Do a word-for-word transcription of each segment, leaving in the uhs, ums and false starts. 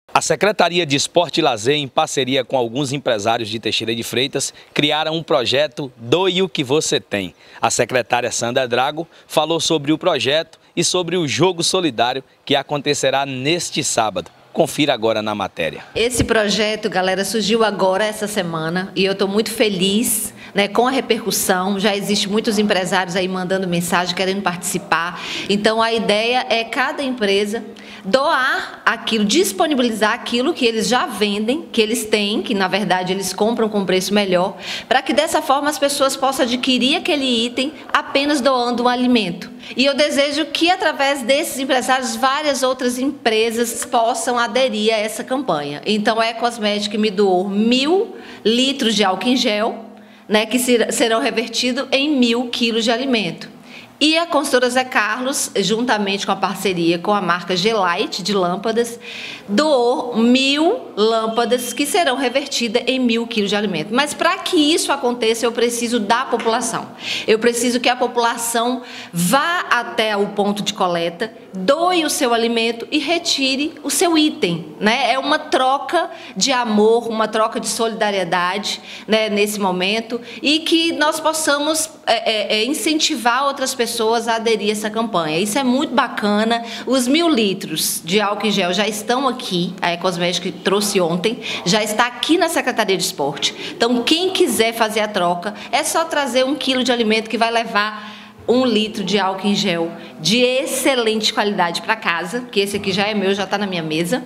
A Secretaria de Esporte e Lazer, em parceria com alguns empresários de Teixeira de Freitas, criaram um projeto Doe o que você tem. A secretária Sandra Drago falou sobre o projeto e sobre o jogo solidário que acontecerá neste sábado. Confira agora na matéria. Esse projeto, galera, surgiu agora essa semana e eu estou muito feliz, né, com a repercussão. Já existem muitos empresários aí mandando mensagem, querendo participar. Então a ideia é cada empresa doar aquilo, disponibilizar aquilo que eles já vendem, que eles têm, que na verdade eles compram com preço melhor, para que dessa forma as pessoas possam adquirir aquele item apenas doando um alimento. E eu desejo que através desses empresários várias outras empresas possam aderir a essa campanha. Então a Ecosmética me doou mil litros de álcool em gel, né, que serão revertidos em mil quilos de alimento. E a Construtora Zé Carlos, juntamente com a parceria com a marca G-Light de lâmpadas, doou mil lâmpadas que serão revertidas em mil quilos de alimento. Mas para que isso aconteça, eu preciso da população. Eu preciso que a população vá até o ponto de coleta, doe o seu alimento e retire o seu item, né? É uma troca de amor, uma troca de solidariedade, né, nesse momento, e que nós possamos é, é, incentivar outras pessoas pessoas a aderir a essa campanha. Isso é muito bacana. Os mil litros de álcool em gel já estão aqui, a Ecosmética trouxe ontem, já está aqui na Secretaria de Esporte. Então, quem quiser fazer a troca, é só trazer um quilo de alimento que vai levar um litro de álcool em gel de excelente qualidade para casa, que esse aqui já é meu, já está na minha mesa.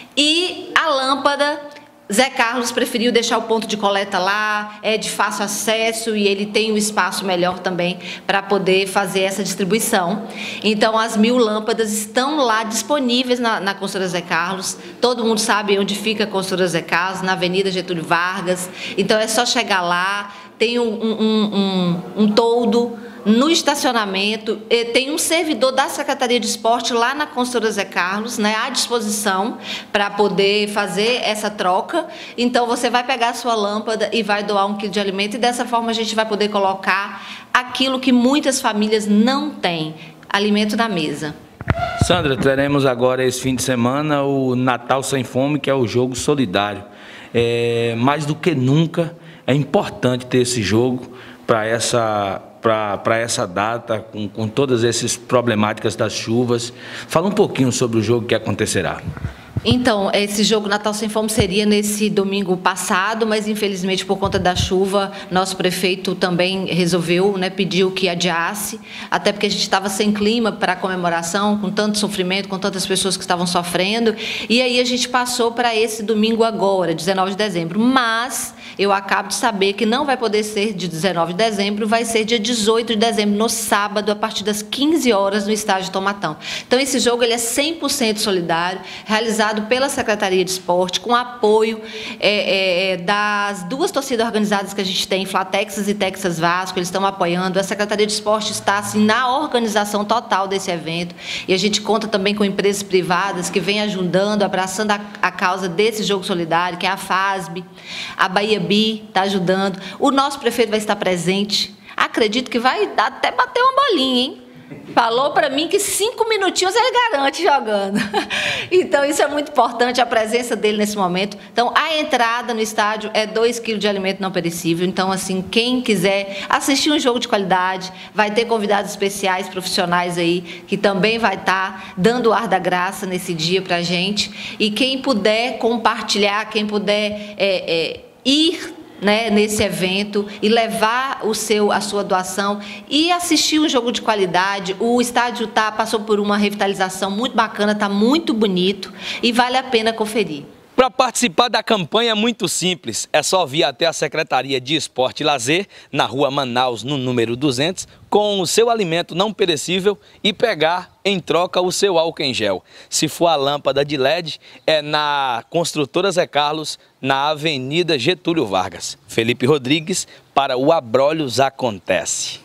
E a lâmpada, Zé Carlos preferiu deixar o ponto de coleta lá, é de fácil acesso e ele tem um espaço melhor também para poder fazer essa distribuição. Então as mil lâmpadas estão lá disponíveis na, na Construtora Zé Carlos. Todo mundo sabe onde fica a Construtora Zé Carlos, na Avenida Getúlio Vargas. Então é só chegar lá, tem um, um, um, um toldo no estacionamento, tem um servidor da Secretaria de Esporte lá na Construtora Zé Carlos, né, à disposição para poder fazer essa troca. Então você vai pegar a sua lâmpada e vai doar um quilo de alimento e dessa forma a gente vai poder colocar aquilo que muitas famílias não têm, alimento na mesa. Sandra, teremos agora esse fim de semana o Natal Sem Fome, que é o jogo solidário. É, mais do que nunca é importante ter esse jogo para essa para essa data, com, com todas essas problemáticas das chuvas. Fala um pouquinho sobre o jogo que acontecerá. Então, esse jogo Natal Sem Fome seria nesse domingo passado, mas infelizmente por conta da chuva, nosso prefeito também resolveu, né, pediu que adiasse, até porque a gente estava sem clima para a comemoração, com tanto sofrimento, com tantas pessoas que estavam sofrendo, e aí a gente passou para esse domingo agora, dezenove de dezembro, mas eu acabo de saber que não vai poder ser de dezenove de dezembro, vai ser dia dezoito de dezembro, no sábado, a partir das quinze horas, no estádio Tomatão. Então esse jogo ele é cem por cento solidário, realizado pela Secretaria de Esporte, com apoio é, é, das duas torcidas organizadas que a gente tem, Flatexas e Texas Vasco, eles estão apoiando. A Secretaria de Esporte está assim, na organização total desse evento e a gente conta também com empresas privadas que vêm ajudando, abraçando a, a causa desse jogo solidário, que é a FASB, a Bahia Bi está ajudando. O nosso prefeito vai estar presente, acredito que vai até bater uma bolinha, hein? Falou para mim que cinco minutinhos ele garante jogando. Então isso é muito importante, a presença dele nesse momento. Então a entrada no estádio é dois quilos de alimento não perecível. Então assim, quem quiser assistir um jogo de qualidade, vai ter convidados especiais, profissionais aí, que também vai estar dando o ar da graça nesse dia para a gente. E quem puder compartilhar, quem puder é, é, ir, né, nesse evento e levar o seu, a sua doação e assistir um jogo de qualidade. O estádio tá, passou por uma revitalização muito bacana, está muito bonito e vale a pena conferir. Para participar da campanha é muito simples, é só vir até a Secretaria de Esporte e Lazer, na rua Manaus, no número duzentos, com o seu alimento não perecível e pegar em troca o seu álcool em gel. Se for a lâmpada de L E D, é na Construtora Zé Carlos, na Avenida Getúlio Vargas. Felipe Rodrigues, para o Abrolhos Acontece.